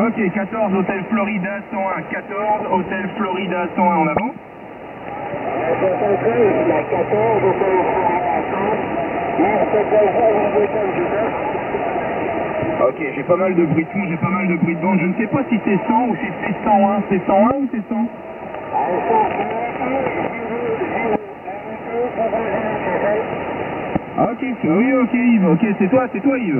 Ok, 14, Hôtel Florida 101. 14, Hôtel Florida 101, en avant. La 14, Hôtel Florida 101. Ok, j'ai pas mal de bruit de fond, j'ai pas mal de bruit de bande. Je ne sais pas si c'est 100 ou si c'est 101. C'est 101 ou c'est 100? Ok, oui, ok Yves, ok, c'est toi Yves.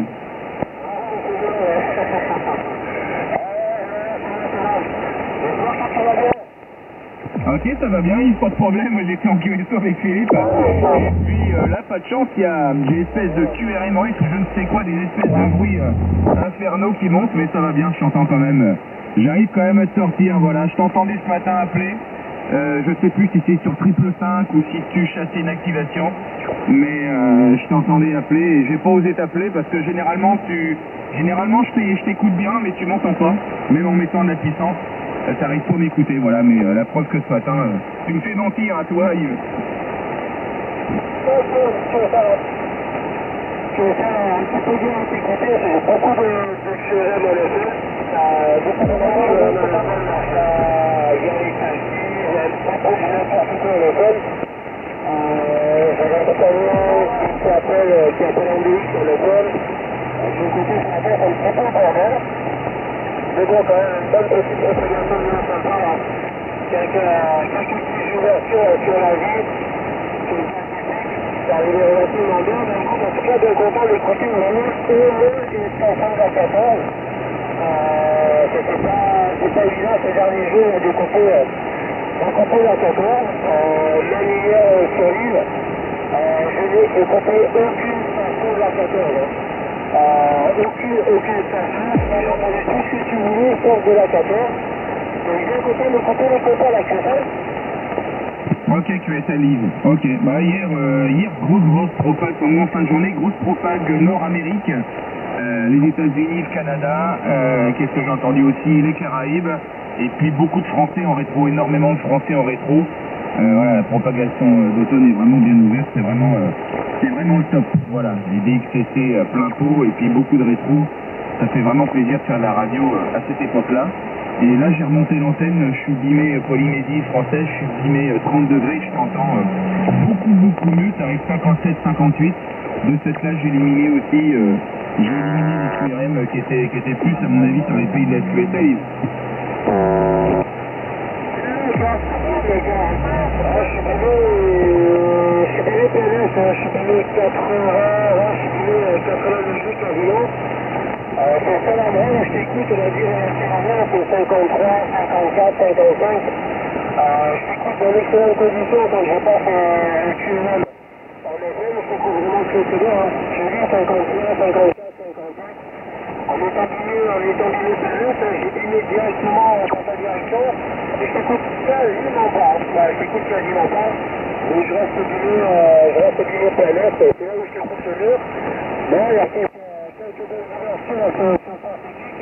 Ok, ça va bien, Yves, pas de problème, moi j'étais en QSO avec Philippe. Et puis là, pas de chance, j'ai une espèce de QRM russe ou je ne sais quoi, des espèces de bruits infernaux qui montent, mais ça va bien, je t'entends quand même. J'arrive quand même à te sortir, voilà, je t'entendais ce matin appeler. Je sais plus si c'est sur 555 ou si tu chassais une activation, mais je t'entendais appeler et j'ai pas osé t'appeler parce que généralement je t'écoute bien, mais tu m'entends pas, même en mettant de la puissance. T'arrives pas à m'écouter, voilà, mais la preuve que ce matin, tu me fais mentir à toi, Yves. Tu veux faire un petit peu bien t'écouter, j'ai beaucoup de QRM à l'effet, beaucoup de monde à via les taxis, beaucoup de n'importe quoi à l'école. J'avais un compagnon qui appelle Andéus à l'école. De mon côté, ce matin, ça me fait pas le bordel. Mais bon, quand même, une bonne petite propagation bien sympa. Quelques petites ouvertures sur la vie. Ça arrivait relativement bien, mais en tout cas, bien content d'écouter vraiment au moins une station de la 14. C'est pas évident ces derniers jours d'écouter la 14. Même hier sur l'île, je n'ai écouté aucune station de la 14. Aucune station, j'ai entendu tout ce que tu voulais, sauf de la 14. Donc bien content d'écouter les copains à la 14. Ok, QSL Yves. Ok, bah hier grosse propag, en fin de journée, grosse propag Nord-Amérique, les États-Unis, le Canada, qu'est-ce que j'ai entendu aussi, les Caraïbes, et puis beaucoup de Français en rétro, énormément de Français en rétro. Voilà, la propagation d'automne est vraiment bien ouverte, c'est vraiment le top. Voilà, les DXCC plein pot et puis beaucoup de rétro. Ça fait vraiment plaisir de faire de la radio à cette époque-là. Et là, j'ai remonté l'antenne, je suis bimé Polynésie française, je suis bimé 30 degrés, je t'entends beaucoup mieux, t'arrives 57-58. De cette là, j'ai éliminé aussi, les QRM qui étaient plus, à mon avis, sur les pays de la QSL. Je suis bimé PLS, je suis bimé 98 quasiment. C'est ça la moyenne, je t'écoute, on a dit relativement, c'est 53, 54, 55. Je t'écoute dans d'excellentes conditions quand je passe un QRM. En effet, je t'écoute vraiment très bien. Je dis 51, 54, 55. En étant bimé PLS, j'ai bimé directement dans ta direction. Et je t'écoute quasiment pas. Je t'écoute quasiment pas. Mais je reste bimé PLS, c'est là où je t'écoute le mieux. Bon, il y a quelques bonnes ouvertures sur synthétique.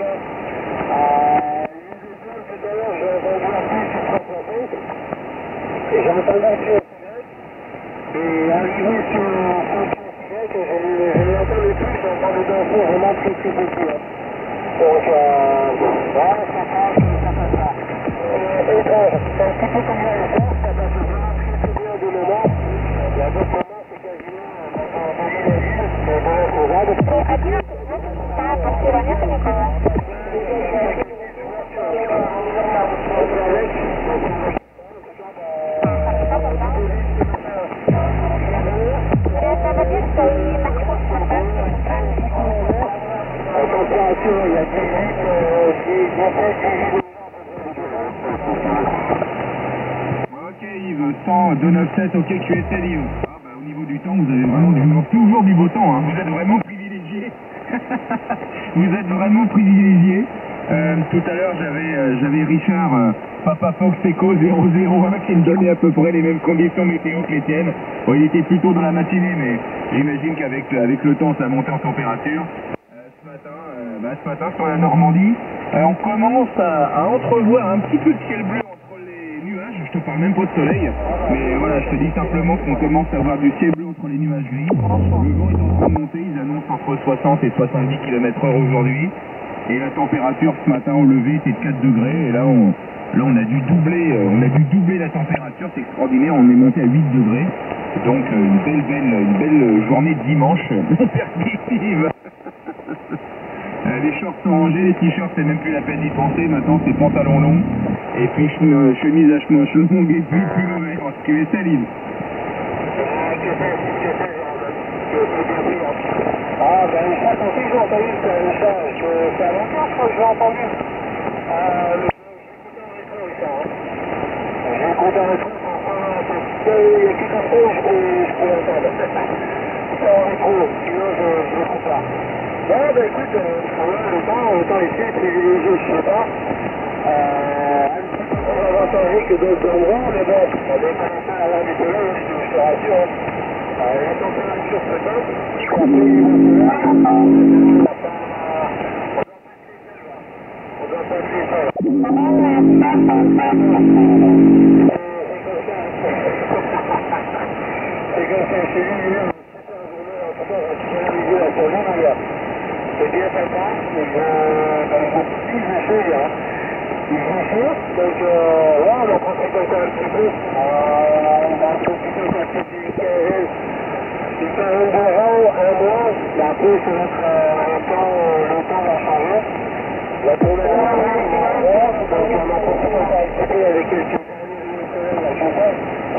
Tout à l'heure, j'ai entendu un peu sur 360. Et j'ai entendu sur Québec. Et arrivé sur Québec, je ne l'entendais plus, j'ai entendu danser vraiment très beaucoup. Donc, voilà, ça passe. Étrange. C'est un petit peu comme la réponse, ça passe vraiment très bien de moment. Il y a d'autres moments, c'est quasiment dans la ville, mais bon, on va de Ok Yves, 100, 297, ok QSL Yves. Ah bah au niveau du temps, vous avez vraiment toujours du beau temps, hein. Vous êtes vraiment privilégié. Vous êtes vraiment privilégié. Tout à l'heure j'avais Richard, Papa Fox Echo 001 qui me donnait à peu près les mêmes conditions météo que les tiennes. Bon, il était plutôt dans la matinée, mais j'imagine qu'avec le temps ça a monté en température. Ce matin sur la Normandie, on commence à entrevoir un petit peu de ciel bleu entre les nuages. Je te parle même pas de soleil, mais voilà, je te dis simplement qu'on commence à avoir du ciel bleu entre les nuages gris. Le vent est en train de monter, ils annoncent entre 60 et 70 km/h aujourd'hui. Et la température ce matin au lever était de 4 degrés. Et là, on a dû doubler la température. C'est extraordinaire. On est monté à 8 degrés. Donc, une belle journée de dimanche en perspective. Les shorts sont rangés, les t-shirts, c'est même plus la peine d'y penser. Maintenant, c'est pantalon long. Et puis, chemise à manches longues et puis pullover. Parce que c'est libre. Ah, ben, les chats aussi, j'ai entendu les chats. C'est à longtemps, je crois que j'ai entendu. J'ai écouté un rétro, il y a quelque chose, je peux l'entendre. C'est en rétro, sinon je l'écoute pas. Bon, ben écoute, le temps ici est privilégié, je sais pas. Un petit peu plus avantagé que d'autres endroits, mais bon, on est commencé à avoir du soleil, je te rassure. La température se donne, après on doit pas tuer ça là. C'est comme ça, chez lui, il est en super journée, en tout cas, on va finaliser la journée, c'est bien sympa, il faut plus de choses, hein. Il fait chaud, donc ouais, on va profiter encore un petit peu. On va profiter un petit peu du week-end. Il fait un bon un mois, mais après, ça va être le temps va changer. La tournée va changer, donc on va profiter encore un petit peu avec quelques années la champagne.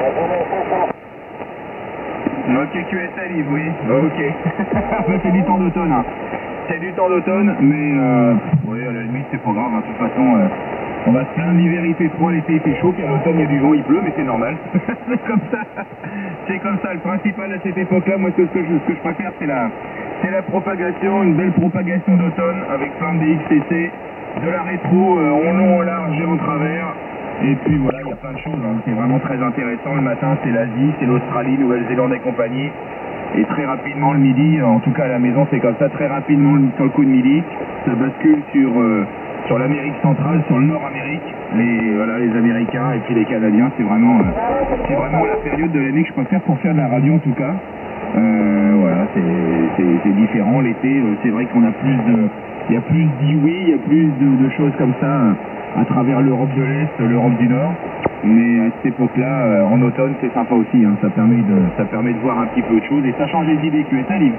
Ok, QSL, Yves, oui. Ok. C'est du temps d'automne. Hein. C'est du temps d'automne, mais oui, à la limite, c'est pas grave. Hein. De toute façon, on va se plaindre. L'hiver, il fait froid, l'été, il fait chaud, puis à l'automne, il y a du vent, il pleut, mais c'est normal. C'est comme ça. C'est comme ça. Le principal à cette époque-là, moi, ce que je préfère, c'est la propagation, une belle propagation d'automne avec plein de XTC, de la rétro en long, en large et en travers. Et puis voilà, il y a plein de choses, hein. C'est vraiment très intéressant. Le matin, c'est l'Asie, c'est l'Australie, Nouvelle-Zélande et compagnie. Et très rapidement, le midi, en tout cas à la maison, c'est comme ça, très rapidement, sur le coup de midi, ça bascule sur l'Amérique centrale, sur le Nord-Amérique, les Américains et puis les Canadiens. C'est vraiment la période de l'année que je préfère pour faire de la radio, en tout cas. Voilà, c'est différent. L'été, c'est vrai qu'on a il y a plus d'IWI, il y a plus de choses comme ça à travers l'Europe de l'Est, l'Europe du Nord. Mais à cette époque-là, en automne, c'est sympa aussi. Hein. Ça permet de voir un petit peu de choses et ça change les idées. QSL, Yves.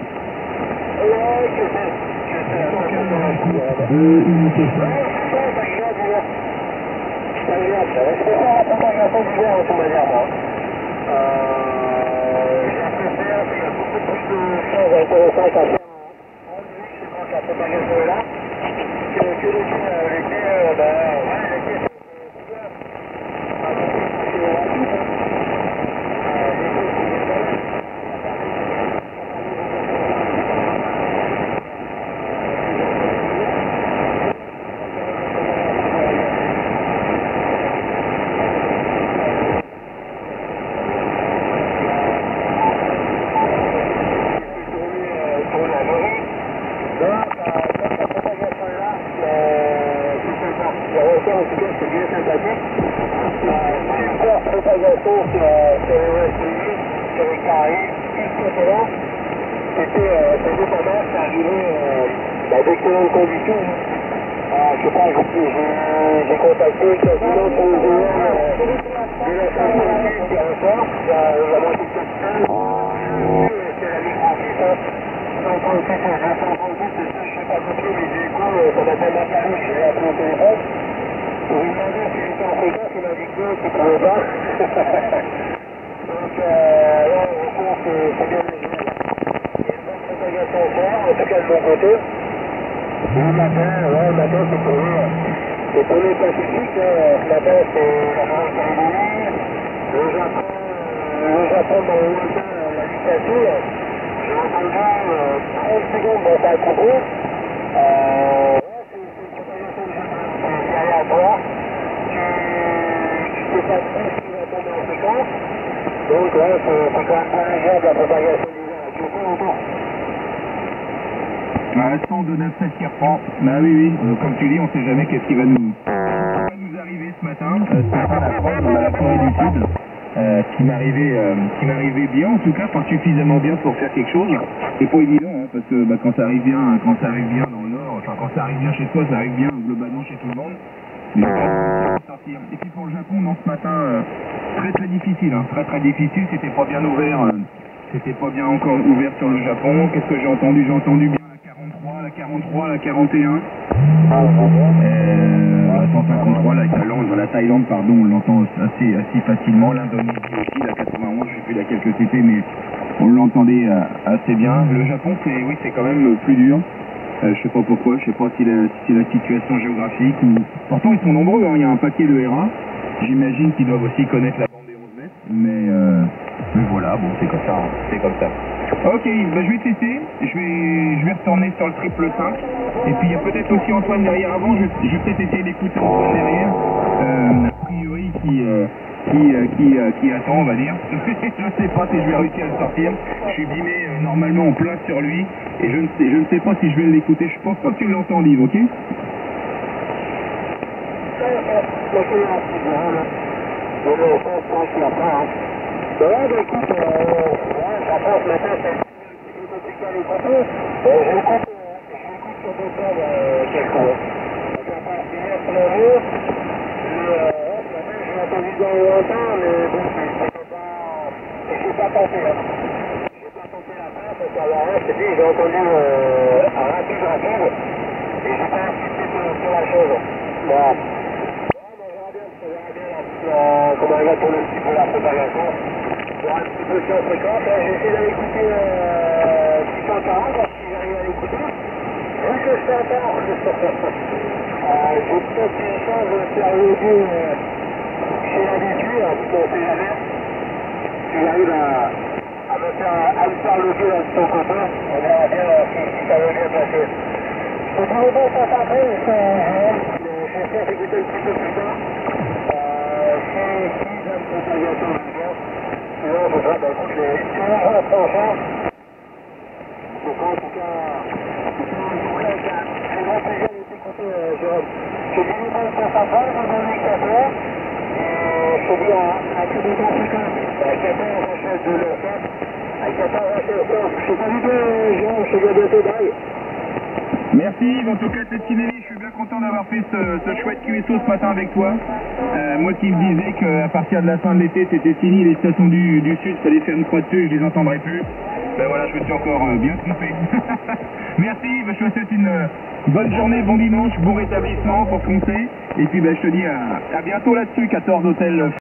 D'excellentes conditions. Je sais pas, j'ai contacté quasiment tous les joueurs de la Saint-Denis qui ressort, la moitié de capitaine, c'est la Ligue Francis, hein. Donc aussi, je sais pas copier les échos, ça m'a tellement paru, je l'ai appelé au téléphone. Pour lui demander si j'étais en fréquence, il m'a dit que non, qu'il ne pouvait pas. Donc là, en retour, c'est bien les joueurs. Il y a une bonne propagation à faire, en tout cas de mon côté. Le matin, c'est pour les Pacifiques, ce matin c'est la Nouvelle-Calédonie, le Japon dans le lointain, la dictature, j'ai entendu 30 secondes dans ta propos, c'est une propagation de Japon, c'est aléatoire, tu sais pas trop ce qui va tomber en séquence, donc ouais, c'est quand même pas légère de la propagation du vent, tu sais longtemps. 100 de 9-7 qui reprend. Bah oui, comme tu dis, on sait jamais qu'est-ce qui va nous arriver ce matin. La France, on a la Corée du Sud, qui m'arrivait bien, en tout cas, pas suffisamment bien pour faire quelque chose. C'est pas évident, hein, parce que bah, quand ça arrive bien dans le nord, enfin quand ça arrive bien chez toi, ça arrive bien globalement chez tout le monde. Mais sortir. Et puis pour le Japon, non, ce matin, très difficile, hein, très difficile, c'était pas bien ouvert, c'était pas bien encore ouvert sur le Japon. Qu'est-ce que j'ai entendu? J'ai entendu bien la 43, la 43, la 41. La 153, la Thaïlande, pardon, on l'entend assez facilement. L'Indonésie aussi, la 91, je sais plus laquelle que c'était, mais on l'entendait assez bien. Le Japon, c'est quand même plus dur. Je sais pas pourquoi, je sais pas si c'est la situation géographique ou... Pourtant ils sont nombreux, hein. Il y a un paquet de RA. J'imagine qu'ils doivent aussi connaître la bande des 11 mètres. Mais voilà, bon c'est comme ça, hein. C'est comme ça. Ok, bah, je vais tester, je vais retourner sur le triple 5. Et puis il y a peut-être aussi Antoine derrière avant, je vais peut-être essayer d'écouter Antoine derrière. A priori qui attend, on va dire. Je sais pas si je vais réussir à le sortir. Je suis bimé normalement en plein sur lui et je ne sais pas si je vais l'écouter. Je pense pas que tu l'entends, Liv, ok? J'ai entendu un rapide, et j'ai pas insisté sur la chose. Bon. Comment elle va tourner un petit peu la propagation. Voir un petit peu sur fréquence. J'ai essayé d'aller écouter 640, voir si j'arrive à l'écouter. Vu que je t'entends, j'ai peut-être une chance de faire lever chez l'habitude, parce qu'on sait jamais. Si j'arrive à me faire lever de ton côté, on verra bien si ça va bien passer. Je te dis bon, ça s'appelle, je vais faire écouter un petit peu plus tard. Si j'aime propagation à l'avant, sinon je ferai, bah écoute, les jours prochains. Donc en tout cas, avec un grand plaisir de t'écouter, Jérôme. Je te dis bon, ça s'appelle, je donne les 14. Je te dis à tous les grands fréquents, à 14 en chef de l'enfant. À 14 en chef de l'enfant. Je te salue bien, Jérôme, je te dis à bientôt, bye. Merci Yves, en tout cas cette Tinelli, je suis bien content d'avoir fait ce chouette QSO ce matin avec toi. Moi qui me disais qu'à partir de la fin de l'été c'était fini, les stations du sud, fallait faire une croix dessus, je les entendrai plus. Ben voilà, je me suis encore bien trompé. Merci Yves, je te souhaite une bonne journée, bon dimanche, bon rétablissement pour foncer. Et puis ben, je te dis à bientôt là-dessus, 14 hôtels.